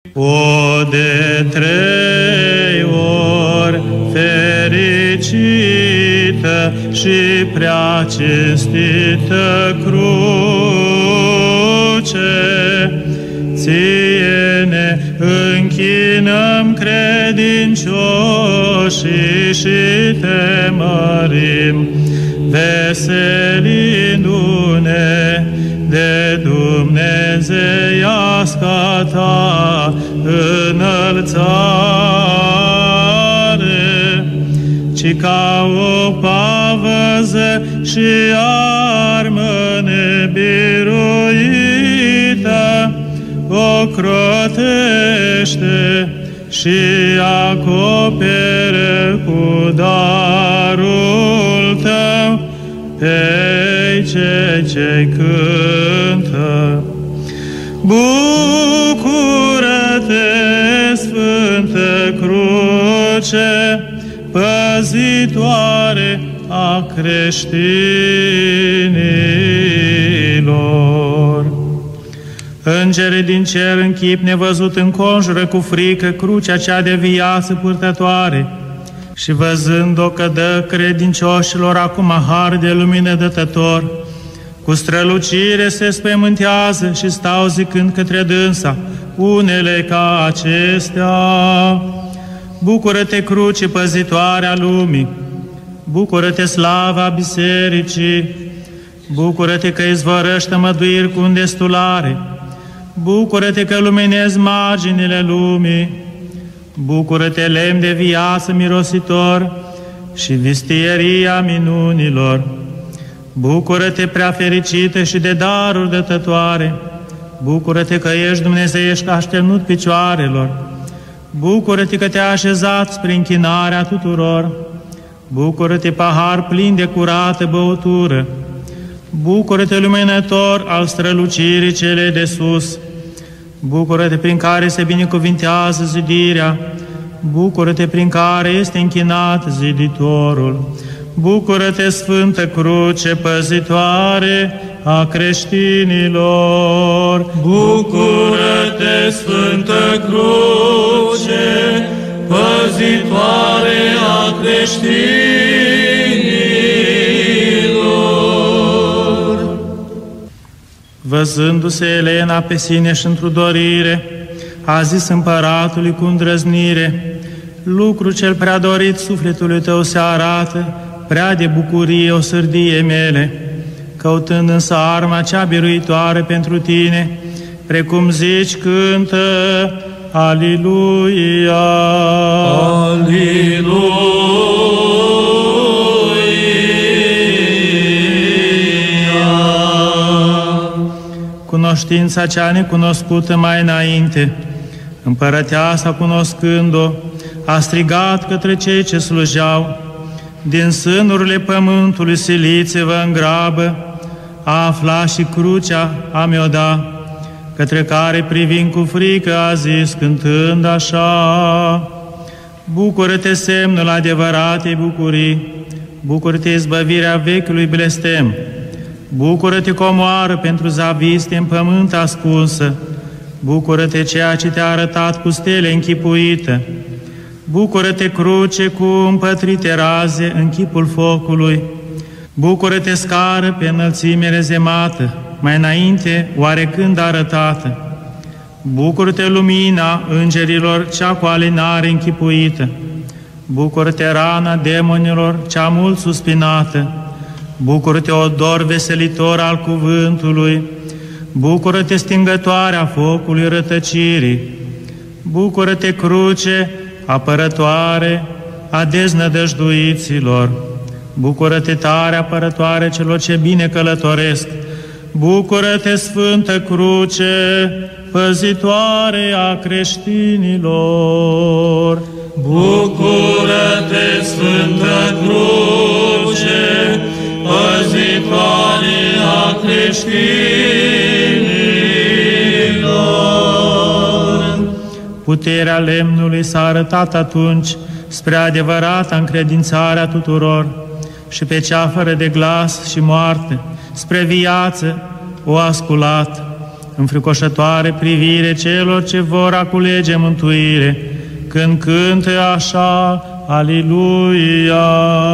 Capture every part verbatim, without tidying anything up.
O de trei ori fericită și prea cinstită cruce, ție ne închinăm credincioșii și te mărim, veselindu-ne de dumnezeiasca ta înălțare, ci ca o pavăză și armă nebiruită o crotește și acopere cu darul tău pe cei ce cântă. Bucură-te, Sfântă Cruce, păzitoare a creștinilor. Îngerii din cer în chip nevăzut înconjură cu frică crucea cea de viață purtătoare și văzând-o că dă credincioșilor acum har de lumină dătător, cu strălucire se spăimântează și stau zicând către dânsa unele ca acestea: Bucură-te, cruce păzitoare a lumii! Bucură-te, slava bisericii! Bucură-te că izvorăști tămăduiri cu îndestulare! Bucură-te că luminezi marginile lumii! Bucură-te, lemn de viață mirositor și vistieria minunilor! Bucură-te, prea fericită și de daruri dătătoare! Bucură-te că ești dumnezeiești așternut picioarelor! Bucură-te că te-ai așezat spre închinarea tuturor! Bucură-te, pahar plin de curată băutură! Bucură-te, luminător al strălucirii cele de sus! Bucură-te prin care se binecuvintează zidirea! Bucură-te prin care este închinat ziditorul! Bucură-te, Sfântă Cruce, păzitoare a creștinilor! Bucură-te, Sfântă Cruce, păzitoare a creștinilor! Văzându-se Elena pe sine și într-o dorire, a zis împăratului cu îndrăznire: lucru cel prea dorit sufletului tău se arată, prea de bucurie o sârdie mele, căutând însă arma cea biruitoare pentru tine, precum zici, cântă: Aliluia! Aliluia! Cunoștința cea necunoscută mai înainte, împărăteasa cunoscând-o, a strigat către cei ce slujeau: din sânurile pământului siliți-vă în grabă, a afla și crucea a mi-o da, către care privind cu frică a zis cântând așa: Bucură-te, semnul adevăratei bucurii, bucură-te, izbăvirea vechiului blestem, bucură-te, comoară pentru zaviste în pământ ascunsă, bucură-te, ceea ce te-a arătat cu stele închipuită, bucură-te, cruce cu împătrite raze în chipul focului, bucură-te, scară pe înălțime rezemată, mai înainte oarecând arătată, bucură-te, lumina îngerilor cea cu alinare închipuită, bucură-te, rana demonilor cea mult suspinată, bucură-te, odor veselitor al cuvântului, bucură-te, stingătoarea focului rătăcirii, bucură-te, cruce apărătoare a deznădăjduiților, bucură-te, tare apărătoare celor ce bine călătoresc, bucură-te, Sfântă Cruce, păzitoare a creștinilor! Bucură-te, Sfântă Cruce, păzitoare a creștinilor! Puterea lemnului s-a arătat atunci spre adevărata încredințarea tuturor și pe cea fără de glas și moarte, spre viață o a sculat. înfricoșătoare privire celor ce vor aculege mântuire, când cântă așa, Aliluia!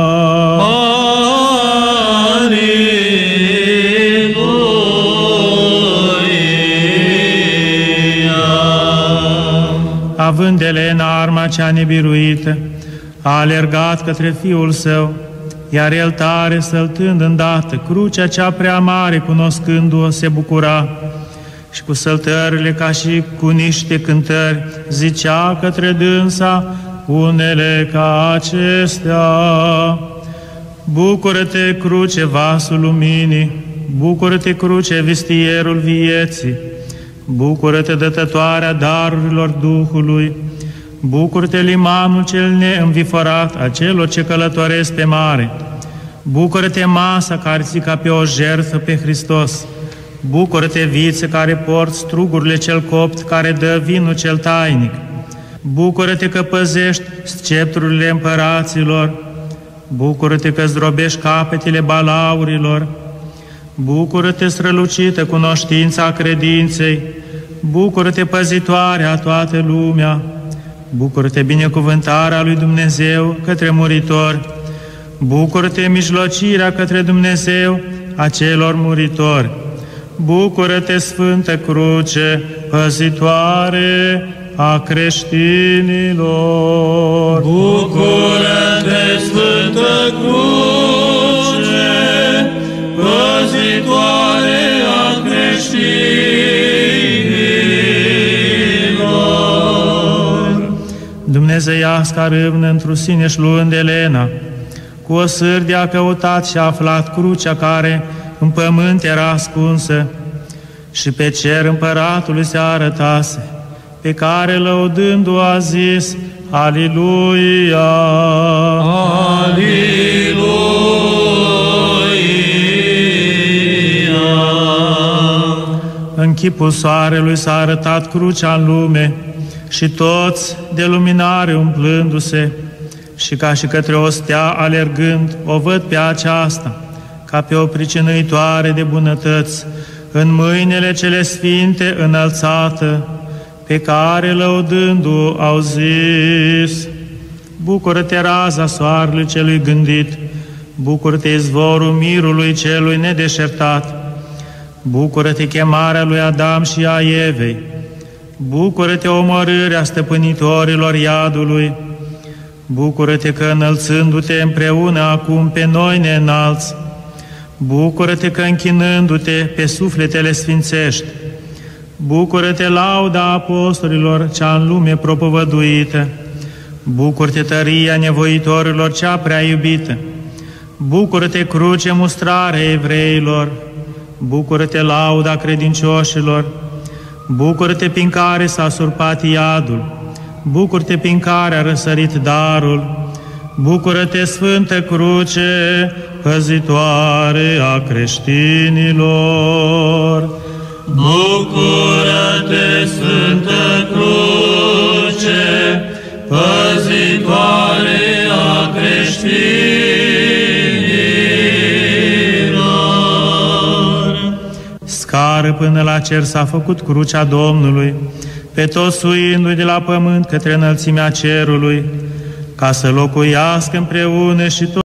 Având Elena arma cea nebiruită, a alergat către fiul său, iar el tare, săltând îndată, crucea cea prea mare, cunoscându-o, se bucura și cu săltările ca și cu niște cântări zicea către dânsa unele ca acestea: Bucură-te, cruce, vasul luminii, bucură-te, cruce, vistierul vieții, bucură-te, dătătoarea darurilor Duhului, bucură-te, limanul cel neînviforat a celor ce călătoresc pe mare, bucură-te, masa care ți ca pe o jertfă pe Hristos, bucură-te, viță care porți strugurile cel copt, care dă vinul cel tainic, bucură-te că păzești sceptrurile împăraților, bucură-te că zdrobești capetele balaurilor, bucură-te, strălucită cunoștința credinței, bucură-te, păzitoarea a toată lumea, bucură-te, binecuvântarea lui Dumnezeu către muritori, bucură-te, mijlocirea către Dumnezeu a celor muritori, bucură-te, Sfântă Cruce, păzitoare a creștinilor. Bucură-te, Sfântă Cruce, păzitoare a creștinilor. Dumnezeiasca râvnă într-o sine-și luând Elena, cu o sârdie a căutat și a aflat crucea care în pământ era ascunsă și pe cer împăratului se arătase, pe care, lăudându-o, a zis: Aliluia! Aliluia! În chipul soarelui s-a arătat crucea în lume și toți, de luminare umplându-se, și ca și către o stea alergând, o văd pe aceasta, ca pe o pricinuitoare de bunătăți, în mâinile cele sfinte înălțată, pe care, lăudându-o, au zis: Bucură-te, raza soarelui celui gândit, bucură-te, izvorul mirului celui nedeșertat, bucură-te, chemarea lui Adam și a Evei, bucură-te, omorârea stăpânitorilor iadului, bucură-te că, înălțându-te împreună acum pe noi ne înalți, bucură-te că, închinându-te pe sufletele sfințești, bucură-te, lauda apostolilor cea în lume propovăduită, bucură-te, tăria nevoitorilor cea prea iubită, bucură-te, cruce, mustrare evreilor, bucură-te, lauda credincioșilor, bucură-te, prin care s-a surpat iadul, bucură-te, prin care a răsărit darul, bucură-te, Sfântă Cruce, păzitoare a creștinilor. Bucură-te, Sfântă Cruce, păzitoare a creștinilor. Scară până la cer s-a făcut crucea Domnului, pe toți suindu-i de la pământ către înălțimea cerului, ca să locuiască împreună și tot